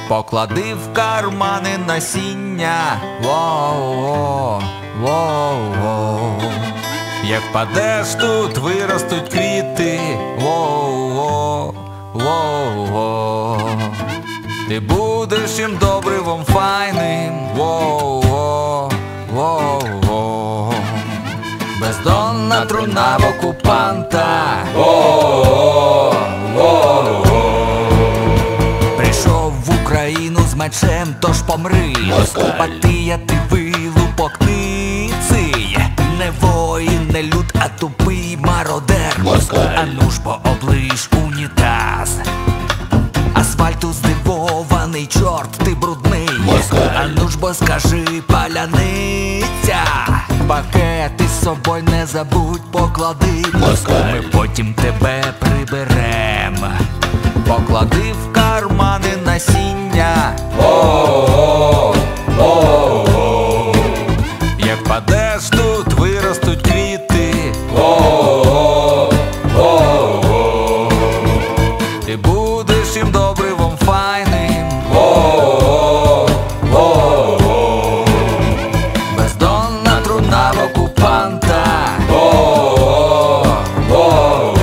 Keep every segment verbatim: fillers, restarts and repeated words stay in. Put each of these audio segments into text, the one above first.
Поклади в кармани насіння, воу-воу, воу-воу. Як впадеш, тут виростуть квіти, воу-воу, воу-воу. Ти будеш їм добривом файним, воу-воу, воу-воу. Бездонна труна в окупанта, воу-воу, воу-воу. Прийшов в Україну з мечем, тож помри. Патія ти вилупок ниций. Не воїн, не люд, а тупий мародер. Ану ж бо оближ унітаз. Асфальту здивований чорт, ти брудний. Ану ж бо скажи паляниця. Пакети з собою не забудь поклади. Ми потім тебе приберем. Поклади в кармани насіння, воу-воу, воу-воу. Як падеш, тут виростуть квіти, воу-воу, воу-воу. Ти будеш їм добривом файним, воу-воу, воу-воу. Бездонна труна в окупанта, воу-воу, воу-воу.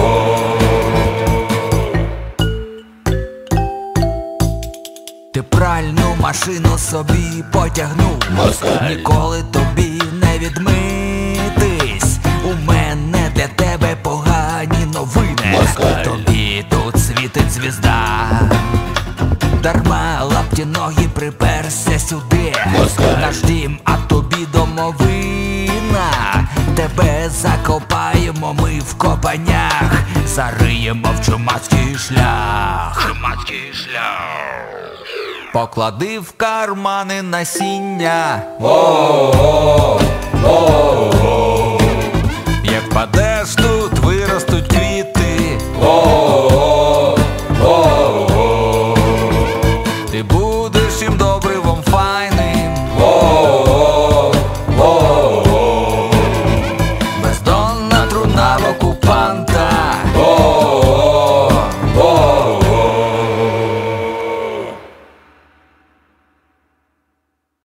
Ти пральну машину собі потягнув, ніколи тобі не відмитись. У мене для тебе погані новини. Тобі тут світить звізда. Дарма лапті ноги приперся сюди. Наш дім, а тобі домовина. Тебе закопаємо ми в копанях. Зариємо в чумацький шлях. Чумацький шлях. Поклади в кармани насіння, воу-воу, воу-воу. Як паде